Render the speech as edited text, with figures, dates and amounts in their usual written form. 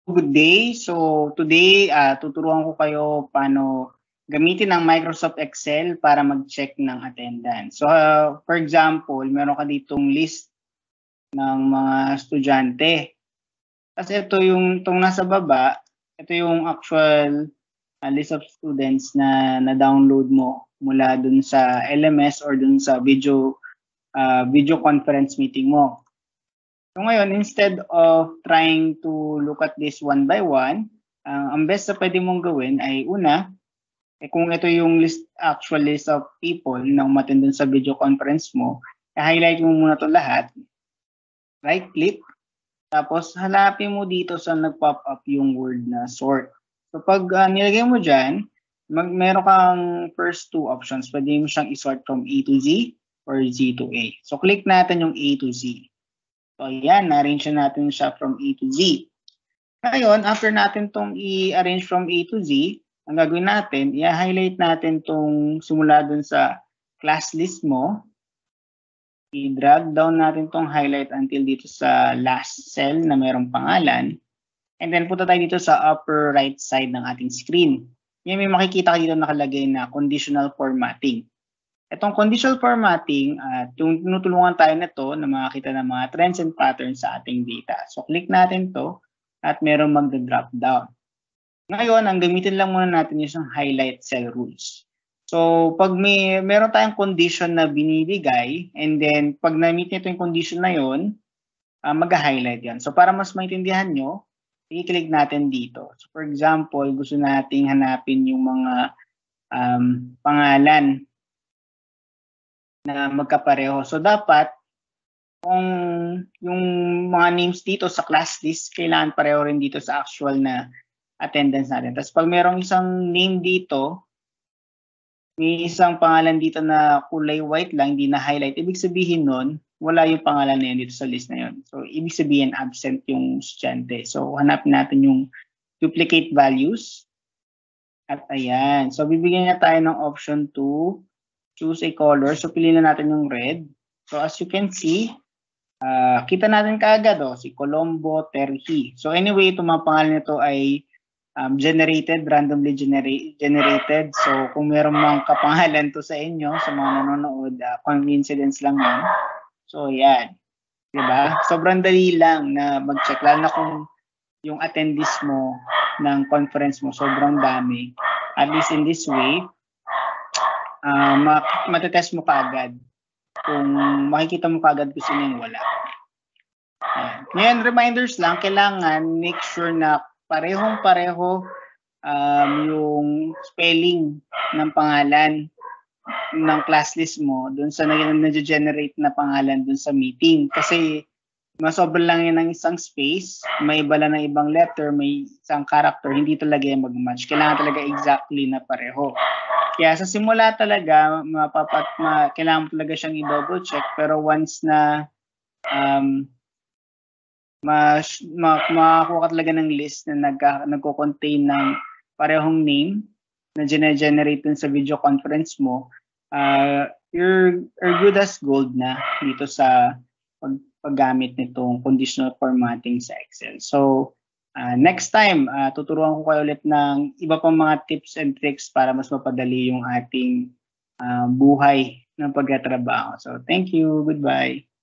Good day. So today, tuturuan ko kayo paano gamitin ang Microsoft Excel para mag-check ng attendance. So for example, meron ka ditong list ng mga estudyante. Kasi itong nasa baba, ito yung actual list of students na na-download mo mula dun sa LMS or dun sa video conference meeting mo. So ngayon, instead of trying to look at this one by one, ang best na pwede mong gawin ay una, kung ito yung actual list of people na umattend dun sa video conference mo, i-highlight mo muna ito lahat, right-click, tapos hanapin mo dito sa nag-pop up yung word na sort. So pag nilagay mo dyan, meron kang first two options. Pwede mo siyang i-sort from A to Z or Z to A. So click natin yung A to Z. So ayan, na-arrange natin siya from A to Z. Ngayon, after natin itong i-arrange from A to Z, ang gagawin natin, i-highlight natin itong simula dun sa class list mo. I-drag down natin itong highlight until dito sa last cell na mayroong pangalan. And then punta tayo dito sa upper right side ng ating screen. Yan, may makikita ka dito nakalagay na conditional formatting. Itong conditional formatting, yung tinutulungan tayo nito na makakita ng mga trends and patterns sa ating data. So click natin to at meron magda-drop down. Ngayon, ang gamitin lang muna natin yung highlight cell rules. So pag meron tayong condition na binibigay and then pag na-meet nito yung condition na yon, mag-highlight yan. So para mas maintindihan nyo, i-click natin dito. So for example, gusto nating hanapin yung mga pangalan na magkapareho. So dapat kung yung mga names dito sa class list, kailangan pareho rin dito sa actual na attendance natin. Tapos pag merong isang name dito, may isang pangalan dito na kulay white lang, hindi na highlight, ibig sabihin nun, wala yung pangalan na yun dito sa list na yun. So ibig sabihin absent yung estudyante. So hanapin natin yung duplicate values. At ayan. So bibigyan niya tayo ng option to choose a color. So, piliin na natin yung red. So, as you can see, kita natin kaagad, si Colombo Terhi. So, anyway, itong mga pangalan nito ay randomly generated. So, kung meron mga kapangalan to sa inyo, sa mga nanonood, coincidence lang yan. So, yan. Diba? Sobrang dali lang na mag-check. Lalo na kung yung attendees mo ng conference mo, sobrang dami. At least in this way, matetest mo kaagad kung makikita mo kaagad kung sino yung wala. Ngayon, reminders lang, kailangan make sure na parehong-pareho yung spelling ng pangalan ng class list mo dun sa nag-generate na pangalan dun sa meeting. Kasi masobra lang yan ng isang space, may iba lang ng ibang letter, may isang character, hindi talaga yan mag-match. Kailangan talaga exactly na pareho. Kaya sa simula talaga, kailangan talaga siyang i-double check. Pero once na makakuha ka talaga ng list na nagko-contain ng parehong name na generate dun sa video conference mo, you're good as gold na dito sa paggamit nitong conditional formatting sa Excel. So, next time, tuturuan ko kayo ulit ng iba pang mga tips and tricks para mas mapadali yung ating buhay ng pagtatrabaho. So, thank you. Goodbye.